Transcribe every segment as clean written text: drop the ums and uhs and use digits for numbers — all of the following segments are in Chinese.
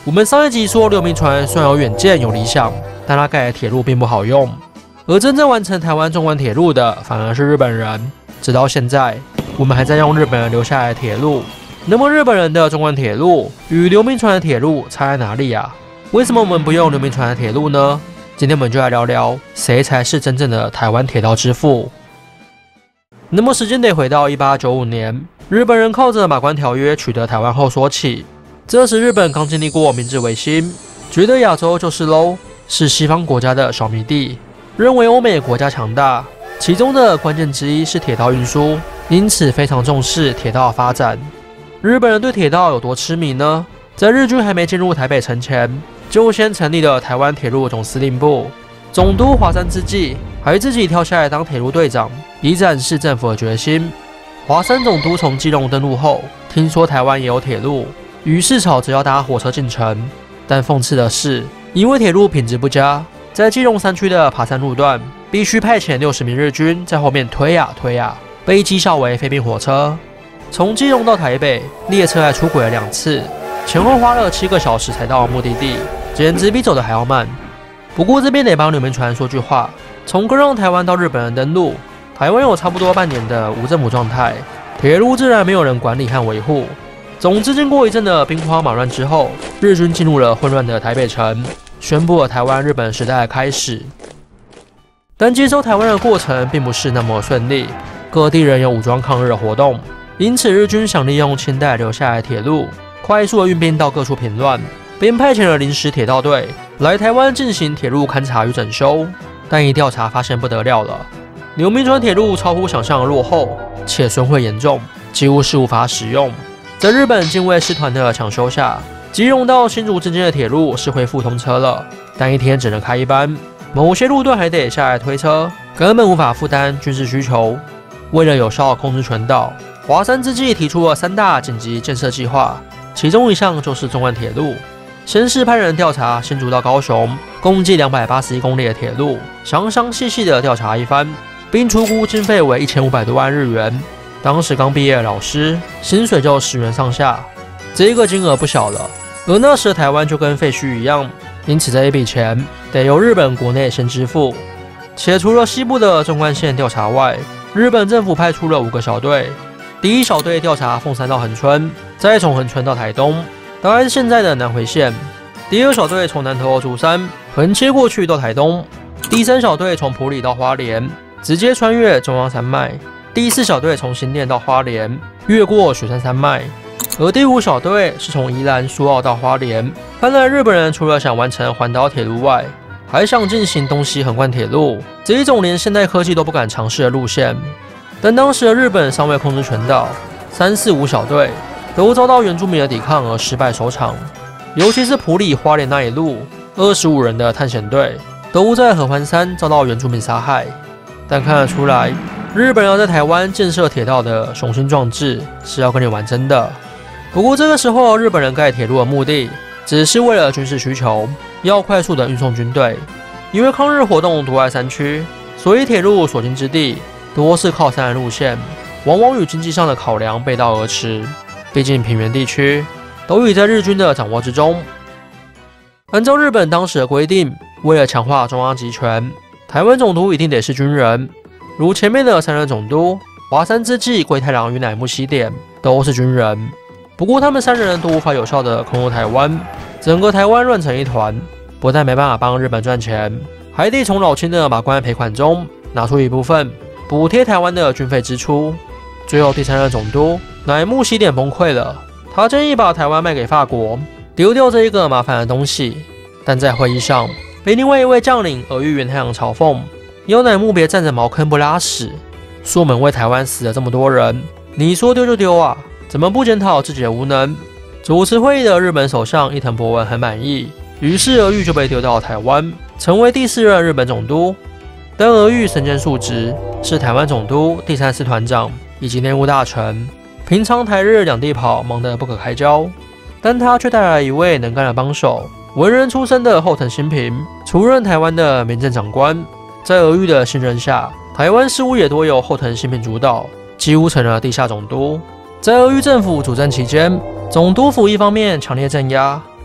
我们上一集说刘铭传虽然有远见有理想，但他盖的铁路并不好用，而真正完成台湾纵贯铁路的反而是日本人。直到现在，我们还在用日本人留下来的铁路。那么日本人的纵贯铁路与刘铭传的铁路差在哪里啊？为什么我们不用刘铭传的铁路呢？今天我们就来聊聊谁才是真正的台湾铁道之父。那么时间得回到1895年，日本人靠着马关条约取得台湾后说起。这时日本刚经历过明治维新，觉得亚洲就是喽，是西方国家的小迷弟，认为欧美国家强大，其中的关键之一是铁道运输，因此非常重视铁道的发展。日本人对铁道有多痴迷呢？在日军还没进入台北城前，就先成立了台湾铁路总司令部。总督华山之际，还自己跳下来当铁路队长，以展示政府的决心。华山总督从基隆登陆后，听说台湾也有铁路，于是吵着要搭火车进城。但讽刺的是，因为铁路品质不佳，在基隆山区的爬山路段，必须派遣60名日军在后面推呀推呀，被讥笑为废兵火车。从基隆到台北，列车还出轨了2次，前后花了7个小时才到目的地，简直比走的还要慢。不过这边得帮刘铭传说句话，从割让台湾到日本人登陆，台湾有差不多半年的无政府状态，铁路自然没有人管理和维护。总之，经过一阵的兵荒马乱之后，日军进入了混乱的台北城，宣布了台湾日本时代的开始。但接收台湾的过程并不是那么顺利，各地人有武装抗日的活动，因此日军想利用清代留下来的铁路，快速的运兵到各处平乱，并派遣了临时铁道队来台湾进行铁路勘察与整修。但一调查发现不得了了，刘铭传铁路超乎想象的落后，且损毁严重，几乎是无法使用。在日本近卫师团的抢修下，基隆到新竹之间的铁路是恢复通车了，但一天只能开1班，某些路段还得下来推车，根本无法负担军事需求。为了有效控制全岛，华山之际提出了3大紧急建设计划，其中一项就是纵贯铁路。先是派人调查新竹到高雄共计281公里的铁路，详详细细的调查一番，并初估经费为1500多万日元。当时刚毕业的老师，薪水就10元上下，这个金额不小了。而那时的台湾就跟废墟一样，因此这一笔钱得由日本国内先支付。且除了西部的纵贯线调查外，日本政府派出了5个小队。第一小队调查凤山到恒春，再从恒春到台东，大概是现在的南回线。第2小队从南投竹山横切过去到台东。第3小队从埔里到花莲，直接穿越中央山脉。第4小队从新店到花莲，越过雪山山脉。而第5小队是从宜兰苏澳到花莲。看来日本人除了想完成环岛铁路外，还想进行东西横贯铁路，这一种连现代科技都不敢尝试的路线。但当时的日本尚未控制全岛，3、4、5小队都遭到原住民的抵抗而失败收场。尤其是埔里花莲那一路，25人的探险队都在合欢山遭到原住民杀害。但看得出来，日本人要在台湾建设铁道的雄心壮志是要跟你玩真的。不过这个时候，日本人盖铁路的目的只是为了军事需求，要快速的运送军队。因为抗日活动多在山区，所以铁路所经之地多是靠山的路线，往往与经济上的考量背道而驰。毕竟平原地区都已在日军的掌握之中。按照日本当时的规定，为了强化中央集权，台湾总督一定得是军人。如前面的3任总督华山之际、龟太郎与乃木希典都是军人。不过他们3人都无法有效的控制台湾，整个台湾乱成一团，不但没办法帮日本赚钱，还得从老清的马关赔款中拿出一部分补贴台湾的军费支出。最后第3任总督乃木希典崩溃了，他建议把台湾卖给法国，丢掉这一个麻烦的东西。但在会议上被另外一位将领尔虞元太郎嘲讽，要乃木别站着茅坑不拉屎，说我们为台湾死了这么多人，你说丢就丢啊，怎么不检讨自己的无能？主持会议的日本首相伊藤博文很满意，于是儿玉就被丢到台湾，成为第4任日本总督。但儿玉身兼数职，是台湾总督、第3师团长以及内务大臣，平常台日两地跑忙得不可开交。但他却带来一位能干的帮手，文人出身的后藤新平，出任台湾的民政长官。在儿玉的信任下，台湾事务也多由后藤新平主导，几乎成了地下总督。在儿玉政府主政期间，总督府一方面强烈镇压，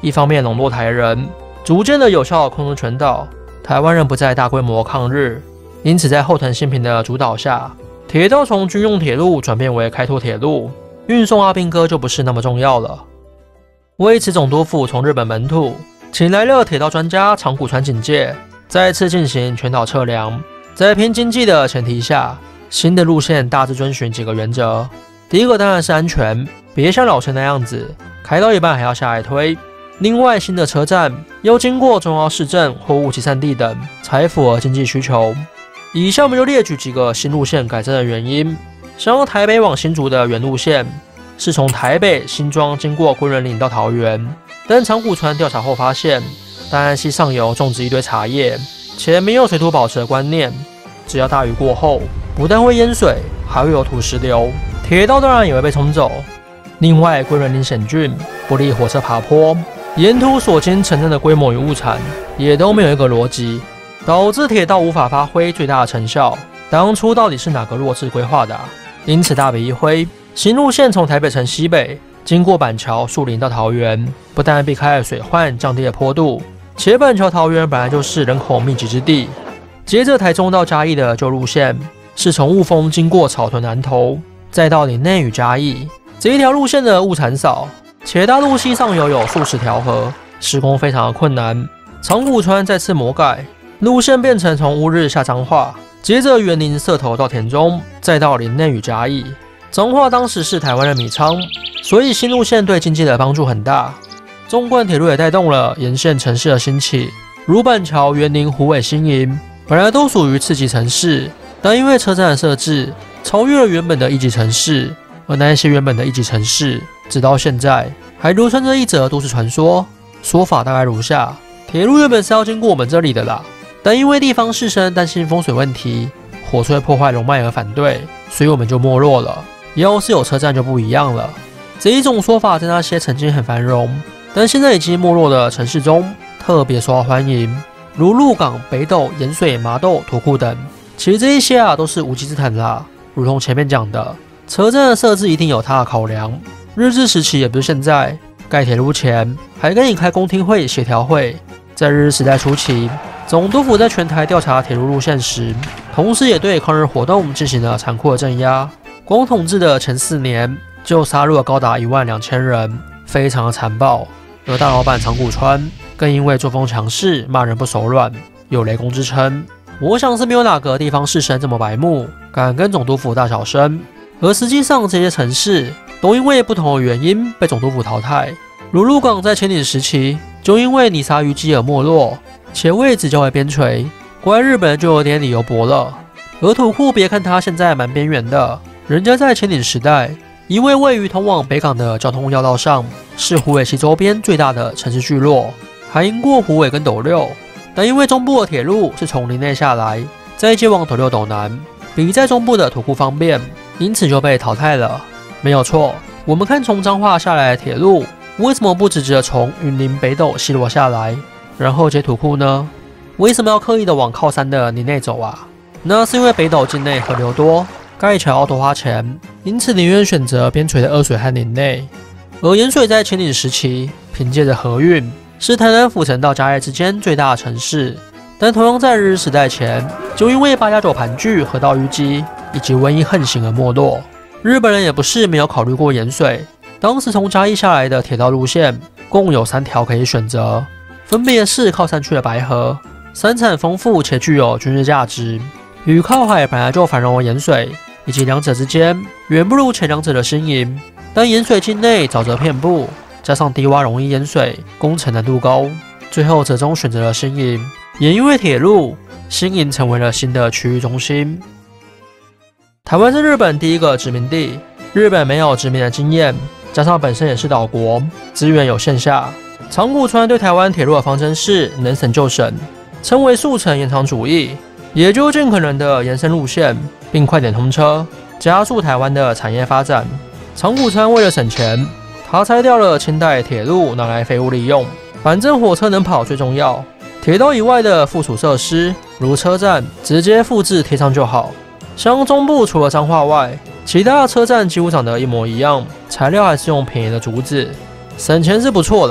一方面笼络台人，逐渐的有效控制全岛，台湾人不再大规模抗日，因此在后藤新平的主导下，铁道从军用铁路转变为开拓铁路，运送阿兵哥就不是那么重要了。为此，总督府从日本本土请来了铁道专家长谷川警戒，再次进行全岛测量。在拼经济的前提下，新的路线大致遵循几个原则。第一个当然是安全，别像老车那样子开到一半还要下来推。另外，新的车站要经过重要市镇、货物集散地等，才符合经济需求。以下我们就列举几个新路线改正的原因。像台北往新竹的原路线是从台北新庄经过归仁岭到桃园，但长谷川调查后发现，大安溪上游种植一堆茶叶，且没有水土保持的观念，只要大雨过后，不但会淹水，还会有土石流，铁道当然也会被冲走。另外，归仁岭险峻，不利火车爬坡，沿途所经城镇的规模与物产也都没有一个逻辑，导致铁道无法发挥最大的成效。当初到底是哪个弱智规划的因此大笔一挥，新路线从台北城西北经过板桥、树林到桃园，不但避开了水患，降低了坡度，且板桥、桃园本来就是人口密集之地。接着台中到嘉义的旧路线是从雾峰经过草屯南投，再到林内与嘉义。这一条路线的物产少，且大陆溪上游有数十条河，施工非常的困难。长谷川再次魔改，路线变成从乌日下彰化，接着园林社头到田中，再到林内与嘉义。彰化当时是台湾的米仓，所以新路线对经济的帮助很大。纵贯铁路也带动了沿线城市的兴起，如板桥、园林、虎尾、新营，本来都属于次级城市，但因为车站的设置超越了原本的一级城市，而那些原本的一级城市，直到现在还流传着一则都市传说，说法大概如下：铁路原本是要经过我们这里的啦，但因为地方士绅担心风水问题，火车会破坏龙脉而反对，所以我们就没落了。要是有车站就不一样了。这一种说法在那些曾经很繁荣，但现在已经没落的城市中特别受到欢迎，如鹿港、北斗、盐水、麻豆、土库等。其实这一些都是无稽之谈啦。如同前面讲的，车站的设置一定有它的考量。日治时期也不是现在，盖铁路前还跟你开公听会、协调会。在日治时代初期，总督府在全台调查铁路路线时，同时也对抗日活动进行了残酷的镇压。光统治的前4年就杀入了高达12000人，非常的残暴。而大老板长谷川更因为作风强势，骂人不手软，有雷公之称。我想是没有哪个地方士绅这么白目，敢跟总督府大小声。而实际上，这些城市都因为不同的原因被总督府淘汰。如鹿港在乾鼎时期就因为泥沙淤积而没落，且位置较为边陲，国外日本就有点理由驳了。而土库别看它现在蛮边缘的，人家在乾鼎时代，因为位于通往北港的交通要道上，是虎尾溪周边最大的城市聚落，还经过虎尾跟斗六。但因为中部的铁路是从林内下来，再接往斗六斗南，比在中部的土库方便，因此就被淘汰了。没有错，我们看从彰化下来的铁路，为什么不直接从云林、北斗、西螺下来，然后接土库呢？为什么要刻意的往靠山的林内走啊？那是因为北斗境内河流多，盖桥要多花钱，因此宁愿选择边陲的二水和林内。而盐水在乾鼎时期凭借着河运，是台南府城到嘉义之间最大的城市。但同样在日治时代前，就因为8+9盘踞、河道淤积以及瘟疫横行而没落。日本人也不是没有考虑过盐水，当时从嘉义下来的铁道路线共有3条可以选择，分别是靠山区的白河，山产丰富且具有军事价值，与靠海本来就繁荣的盐水，以及两者之间远不如前两者的新营。但盐水境内沼泽遍布，加上低洼容易淹水，工程难度高，最后折中选择了新营。也因为铁路，新营成为了新的区域中心。台湾是日本第一个殖民地，日本没有殖民的经验，加上本身也是岛国，资源有限下，长谷川对台湾铁路的方针是能省就省，称为速成延长主义，也就尽可能的延伸路线，并快点通车，加速台湾的产业发展。长谷川为了省钱，他拆掉了清代铁路拿来废物利用，反正火车能跑最重要，铁道以外的附属设施如车站直接复制贴上就好。像中部除了彰化外，其他的车站几乎长得一模一样，材料还是用便宜的竹子，省钱是不错啦。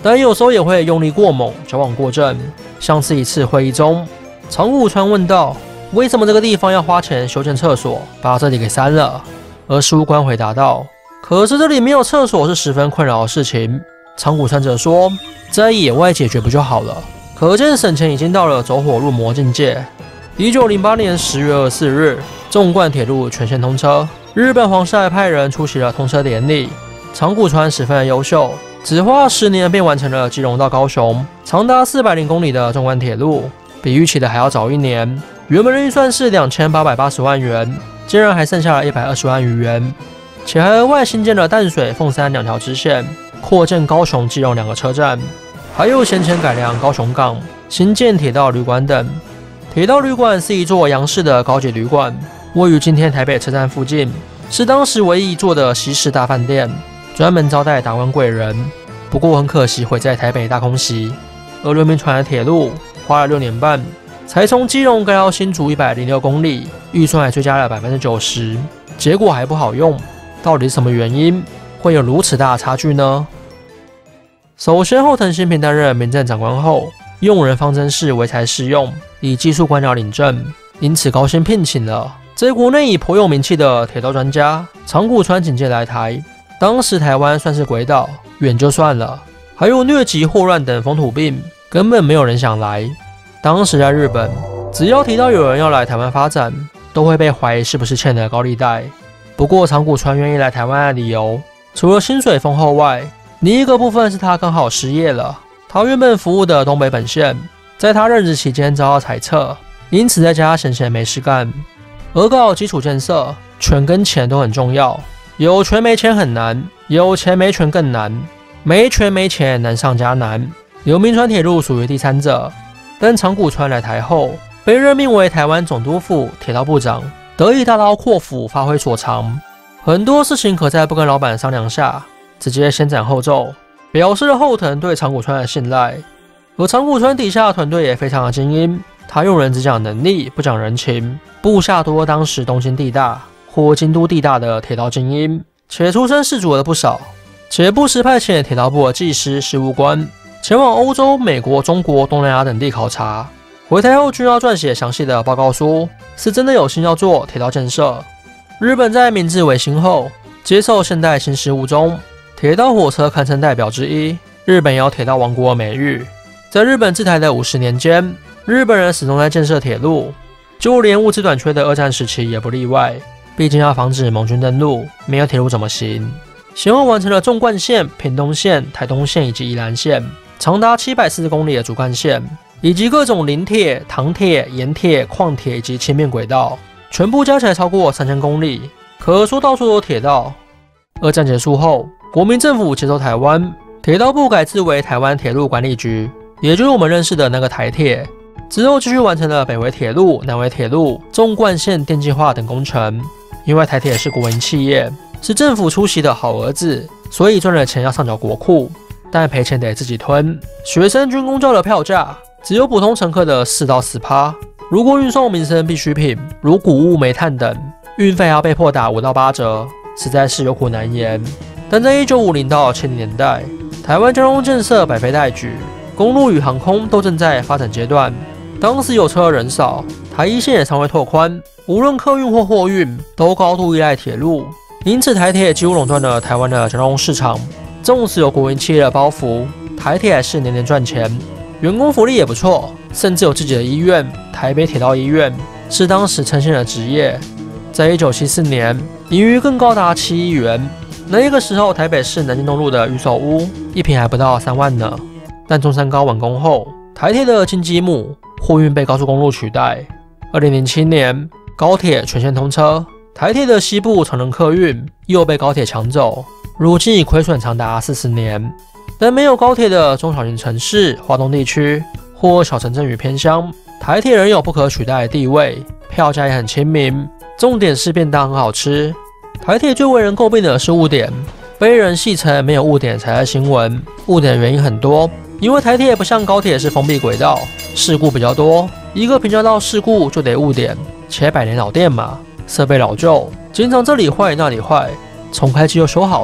但有时候也会用力过猛，矫枉过正。像是一次会议中，长谷川问道：“为什么这个地方要花钱修建厕所，把这里给删了？”而事务官回答道：“可是这里没有厕所是十分困扰的事情。”长谷川则说：“在野外解决不就好了？”可见省钱已经到了走火入魔境界。1908年10月24日，纵贯铁路全线通车，日本皇室还派人出席了通车典礼。长谷川十分的优秀，只花10年便完成了基隆到高雄长达400公里的纵贯铁路，比预期的还要早1年。原本的预算是2880万元，竟然还剩下了120万余元，且还额外新建了淡水、凤山2条支线，扩建高雄、基隆2个车站，还有先前改良高雄港、新建铁道旅馆等。铁道旅馆是一座洋式的高级旅馆，位于今天台北车站附近，是当时唯一一座的西式大饭店，专门招待达官贵人。不过很可惜毁在台北大空袭。而刘铭传的铁路花了6年半，才从基隆盖到新竹106公里，预算还追加了90%，结果还不好用。到底是什么原因会有如此大的差距呢？首先，后藤新平担任民政长官后，用人方针是唯才是用，以技术官僚领政，因此高薪聘请了在国内已颇有名气的铁道专家长谷川警介来台。当时台湾算是鬼岛，远就算了，还有疟疾、霍乱等风土病，根本没有人想来。当时在日本，只要提到有人要来台湾发展，都会被怀疑是不是欠了高利贷。不过长谷川愿意来台湾的理由，除了薪水丰厚外，另一个部分是他刚好失业了。他原本服务的东北本线，在他任职期间遭到裁撤，因此在家闲没事干。而搞基础建设，权跟钱都很重要，有权没钱很难，有钱没权更难，没权没钱难上加难。刘铭传铁路属于第三者，但长谷川来台后，被任命为台湾总督府铁道部长，得以大刀阔斧发挥所长，很多事情可在不跟老板商量下，直接先斩后奏，表示了后藤对长谷川的信赖。而长谷川底下的团队也非常的精英，他用人只讲能力不讲人情，部下多当时东京地大或京都地大的铁道精英，且出身士族的不少，且不时派遣铁道部的技师、事务官前往欧洲、美国、中国、东南亚等地考察，回台后均要撰写详细的报告书，是真的有心要做铁道建设。日本在明治维新后接受现代新事物中，铁道火车堪称代表之一，日本有铁道王国的美誉。在日本治台的50年间，日本人始终在建设铁路，就连物资短缺的2战时期也不例外。毕竟要防止盟军登陆，没有铁路怎么行？先后完成了纵贯线、屏东线、台东线以及宜兰线，长达740公里的主干线，以及各种林铁、糖铁、盐铁、矿铁以及轻便轨道，全部加起来超过3000公里，可说到处都有铁道。2战结束后，国民政府接收台湾，铁道部改制为台湾铁路管理局，也就是我们认识的那个台铁。之后继续完成了北回铁路、南回铁路、纵贯线电气化等工程。因为台铁是国营企业，是政府出席的好儿子，所以赚了钱要上缴国库，但赔钱得自己吞。学生军公交的票价只有普通乘客的4到10%，如果运送民生必需品，如谷物、煤炭等，运费要被迫打5到8折，实在是有苦难言。但在1950到70年代，台湾交通建设百废待举，公路与航空都正在发展阶段。当时有车的人少，台一线也尚未拓宽，无论客运或货运都高度依赖铁路，因此台铁几乎垄断了台湾的交通市场。纵使有国营企业的包袱，台铁还是年年赚钱，员工福利也不错，甚至有自己的医院——台北铁道医院，是当时呈现的职业。在1974年，盈余更高达7亿元。那个时候，台北市南京东路的预售屋一坪还不到3万呢。但中山高完工后，台铁的金鸡木货运被高速公路取代。2007年，高铁全线通车，台铁的西部长荣客运又被高铁抢走，如今已亏损长达40年。但没有高铁的中小型城市、华东地区或小城镇与偏乡，台铁仍有不可取代的地位，票价也很亲民，重点是便当很好吃。台铁最为人诟病的是误点，被人戏称没有误点才在新闻。误点的原因很多，因为台铁不像高铁是封闭轨道，事故比较多，一个平交道事故就得误点，且100年老店嘛，设备老旧，经常这里坏那里坏，重开机就修好了，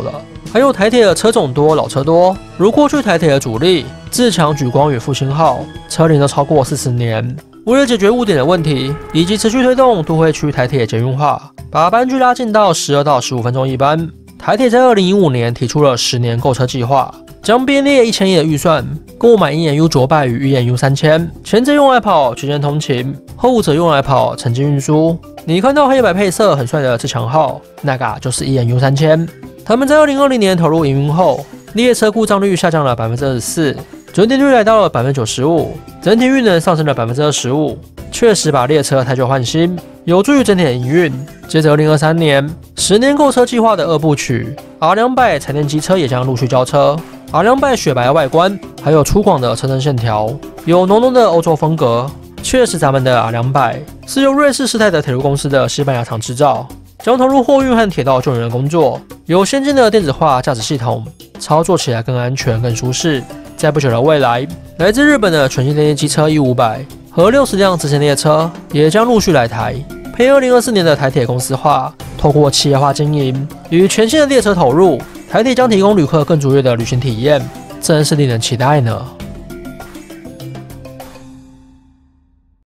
还有台铁的车种多、老车多，如过去台铁的主力自强、莒光与复兴号，车龄都超过40年。为了解决误点的问题，以及持续推动都会区台铁捷运化，把班距拉近到12到15分钟一班。台铁在2015年提出了10年购车计划，将编列1000亿的预算，购买1.U 卓拜与1.U 3000，前者用来跑区间通勤，后者用来跑城际运输。你看到黑白配色很帅的自强号，那个就是1.U 3000。他们在2020年投入营运后，列车故障率下降了24%，准点率来到了95%，整体运能上升了25%，确实把列车汰旧换新，有助于整体的营运。接着2023年10年购车计划的2部曲 ，R200 柴电机车也将陆续交车。R200 雪白外观，还有粗犷的车身线条，有浓浓的欧洲风格。确实，咱们的 R200 是由瑞士世泰的铁路公司的西班牙厂制造，将投入货运和铁道救援的工作，有先进的电子化驾驶系统，操作起来更安全、更舒适。在不久的未来，来自日本的全新电机车 E500 和60辆支线列车也将陆续来台，配2024年的台铁公司化，透过企业化经营与全新的列车投入，台铁将提供旅客更卓越的旅行体验，真是令人期待呢。